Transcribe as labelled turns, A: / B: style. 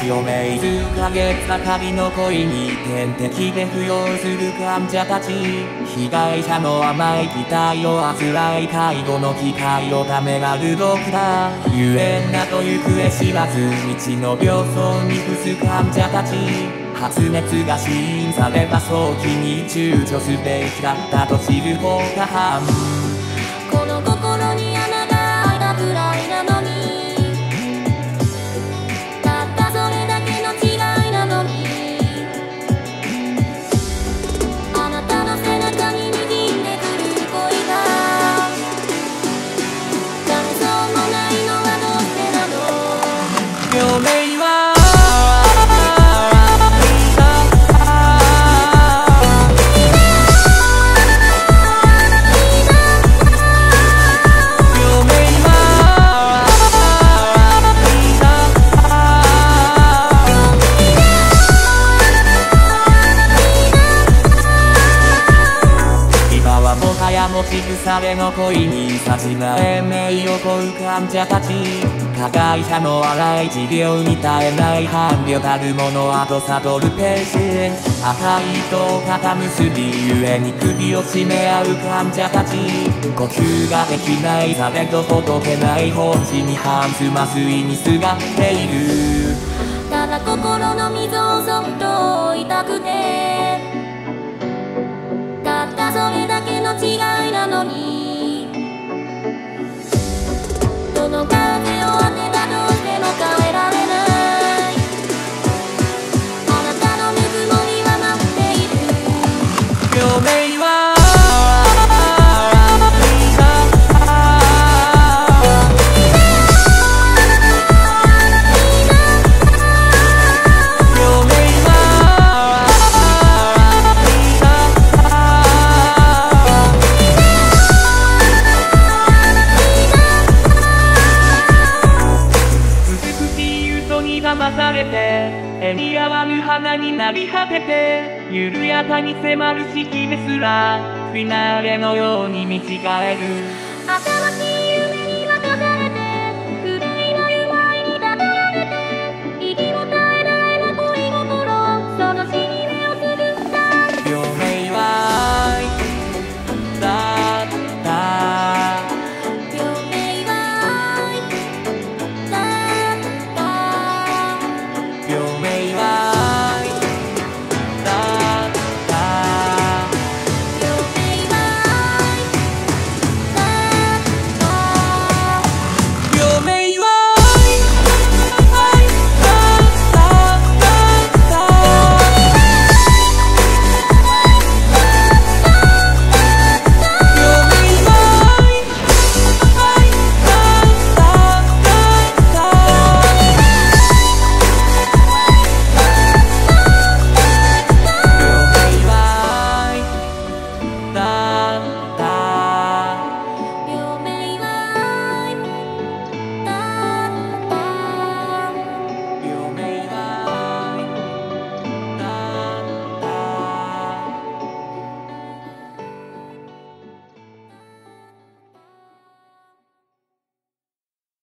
A: 余命数ヶ月がかりの恋に点滴で扶養する患者たち、被害者の甘い期待をあつらい介護の機会をためらるドクター、ゆえんなと行方知らず道の病巣に伏す患者たち、発熱が死因されば早期に躊躇すべきだったと知る放火犯。
B: この心に穴が開いたくらいなのに、たったそれだけの違いなのに、あなたの背中に滲んでくる恋が誰そうもないのはどうしてなの。
A: 余命は持ち腐れの恋にさじまえ名を乞う患者たち、加害者の荒い治療に耐えない伴侶たるものはと悟るペーシン、赤い糸を肩結びゆえに首を絞め合う患者たち、呼吸ができないされどほどけない放置に反す麻酔にすがっている。
B: ただ心の溝をそっと追いたくて、たったそれだけの違いなのに、どの風を当てたとしても変えられない、あなたのぬくもりは待っている。
A: 余命は騙されて絵に合わぬ花になり果てて、緩やかに迫る式ですらフィナーレのように見違える。
B: 新しい